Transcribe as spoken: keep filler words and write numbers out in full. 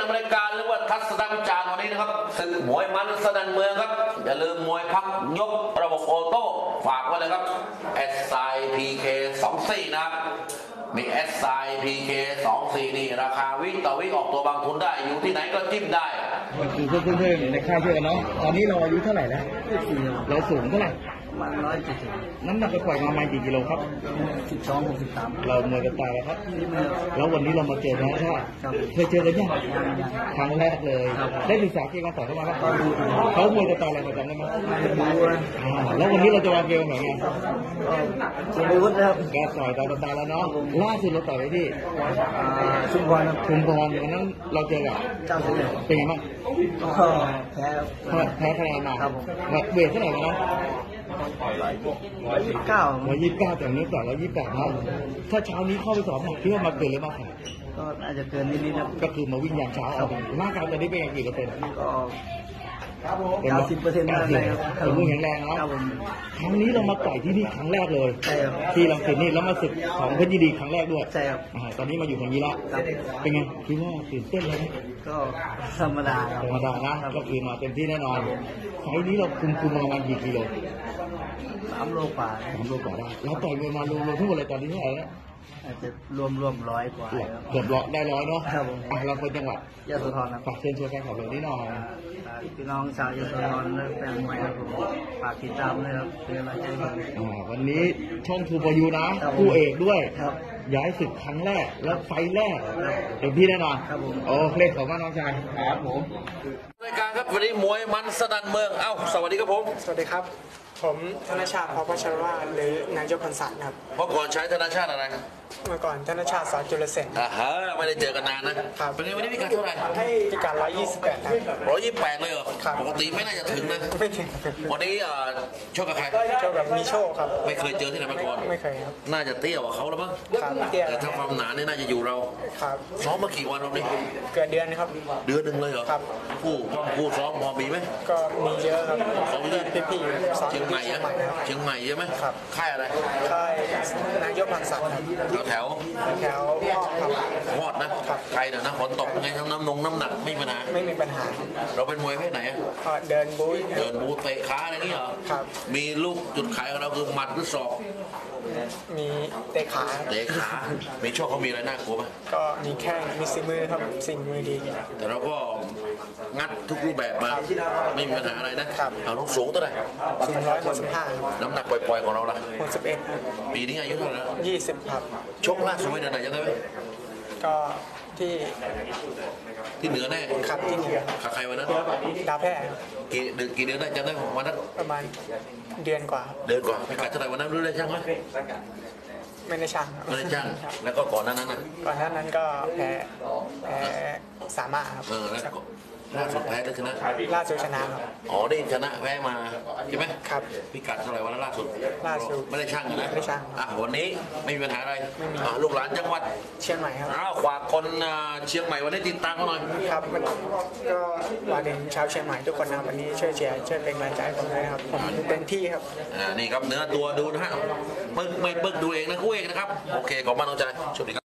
ำรายการหรือว่าทัศนวิจารณ์วันนี้นะครับศึกมวยมันสนั่นเมืองครับอย่าลืมมวยพักยกระบบโอโต้ฝากไว้เลยครับ เอส ไอ พี เค สองสี่ นะครับมี เอส ไอ พี เค สองสี่ นี่ราคาวิต่อวิออกตัวบางทุนได้อยู่ที่ไหนก็จิ้มได้มันคือเพื่อนๆในค่ายเพื่อนเนาะตอนนี้เราอายุเท่าไหร่แล้วเราสูงเท่าไหร่มันร้อยเจ็ดสิบน้ำหนักไปปล่อยมาประมาณกี่กิโลครับสิบสองหกสิบสามเราเมื่อกันตายแล้วครับแล้ววันนี้เรามาเจอนะใช่เคยเจอกันยังครั้งแรกเลยได้ศึกษาเกี่ยวกับต่อเข้ามาครับเขาเมื่อกันตายอะไรมาจำได้ไหมแล้ววันนี้เราจะวางเกมแบบไหนจะไปวุฒิครับแกต่อยต่อตายแล้วเนาะล่าสุดเราต่อยไปที่ชุมพรชุมพรวันนั้นเราเจอกับเจ้าเสือเป็นไงบ้างก็แพ้แพ้คะแนนมาเวทเท่าไหร่นะร้อยยี่สิบเก้าร้อยยี่สิบเก้าแต่นี้ต่อร้อยยี่สิบแปดครับถ้าเช้านี้เข้าไปสอบหนักคิดว่ามาเกินหรือมาขาดก็อาจจะเกินนิดๆครับก็คือมาวิ่งยามเช้าเอาร่างกายตอนนี้เป็นกี่เปอร์เซ็นต์ก็เก้าสิบเปอร์เซ็นต์ได้เลยครับผมมือแข็งแรงครับครั้งนี้เรามาต่อยที่นี่ครั้งแรกเลยที่ลังสิตนี่แล้วมาศึกของเพชรยินดีครั้งแรกด้วยใช่ครับตอนนี้มาอยู่ตรงนี้ละเป็นไงคิดว่าตื่นเต้นเลยไหมก็ธรรมดาธรรมดานะก็คือมาเต็มที่แน่นอนไฟนี้เราคุมคุมประมาณกี่กิโลสามโลกว่าสามโลกว่าได้เราต่อยมารวมๆทั้งหมดเลยตอนนี้เท่าไหร่แล้วอาจจะรวมรวมร้อยกว่าเกือบร้อยได้ร้อยเนาะครับผมเราเป็นจังหวัดยะโสธรครับฝากเชิญชวนแฟนคลับเราที่หน่อยพี่น้องชาวยะโสธรและแฟนมวยครับผมฝากติดตามเลยครับเป็นกำลังใจให้วันนี้ช่องทูบอยูนะคู่เอกด้วยครับย้ายศึกครั้งแรกแล้วไฟแรกเต็มที่แน่นอนครับผมโอ้เล่นของน้องชายครับผมรายการครับวันนี้มวยมันสนั่นเมืองเอ้าสวัสดีครับผมสวัสดีครับผมธนชาติพอพัชรวาทหรือนายกพรศักดิ์ครับเมื่อก่อนใช้ธนชาติอะไรเมื่อก่อนธนชาติสอนจุลเสนอ่าฮะไม่ได้เจอกันนานนะครับเป็นไงวันนี้พิกัดเท่าไหร่พิกัดร้อยยี่สิบแปดครับร้อยยี่สิบแปดเลยเหรอปกติไม่น่าจะถึงนะไม่ถึงวันนี้โชคกับใครโชคกับมีโชคครับไม่เคยเจอที่ไหนมาก่อนไม่เคยครับน่าจะเตี้ยกว่าเขาแล้วมั้งครับเตี้ยแต่ถ้าความหนาเนี่ยน่าจะอยู่เราครับซ้อมมากี่วันรอบนี้เกิดเดือนครับเดือนหนึ่งเลยเหรอครับผู้ผู้ซ้อมพอมีไหมก็มีเยอะครับซ้อมเยอะพี่ๆซ้อมเชียงใหม่อะเชียงใหม่ใช่ไหมครับค่ายอะไรค่ายนายกพรศักดิ์แถวแถวฮอดนะใครเดี๋ยวนะฝนตกไงทั้งน้ำนงน้ำหนักไม่มีปัญหาไม่มีปัญหาเราเป็นมวยเพศไหนเดินบู๊เดินบู๊เตะขาอะไรนี่เหรอครับมีลูกจุดขายของเราคือหมัดหรือศอกมีเตะขาเตะขามีโชคเขามีอะไรน่ากลัวไหมก็มีแข้งมีสิ่งมือครับสิ่งมือดีแต่เราก็งัดทุกรูปแบบมาไม่มีปัญหาอะไรนะเอาลูกสูงตัวไหนสูงร้อยหกสิบห้าน้ำหนักปล่อยๆของเราละหกสิบเอ็ดปีนี้อายุเท่าไหร่แล้วยี่สิบครับชกล่าสุดไปเดือนไหนจำได้ไหมก็ที่ที่เหนือแน่ครับที่เหนือกับใครวันนั้นดาวแพร่กี่เดือนกี่เดือนได้จำได้วันนั้นประมาณเดือนกว่าเดือนกว่าไปกัดเท่าไหร่วันนั้นรู้ได้ช่างไหมไม่ได้ช่างไม่ได้ช่างแล้วก็ก่อนนั้นนั้นก่อนนั้นก็แพ้แพ้สามารถครับเออแล้วล่าสุดแพ้ได้ชนะล่าสุดชนะครับอ๋อได้ชนะแพ้มาใช่ไหมครับพิกัดเท่าไหร่วันนั้นล่าสุดล่าสุดไม่ได้ช่างนะไม่ได้ช่างอ่ะวันนี้ไม่มีปัญหาอะไรลูกหลานจังหวัดเชียงใหม่ครับอ้าวฝากคนเชียงใหม่วันนี้ติดตามเขาหน่อยครับมันก็ฝากถึงชาวเชียงใหม่ทุกคนนะวันนี้ช่วยเชียร์ช่วยเป็นกำลังใจผมด้วยครับผมเต็มที่ครับอ่านี่ครับเนื้อตัวดูนะฮะมึกไม่มึกดูเองนะคู่เองนะครับโอเคขอบคุณน้องใจสวัสดีครับ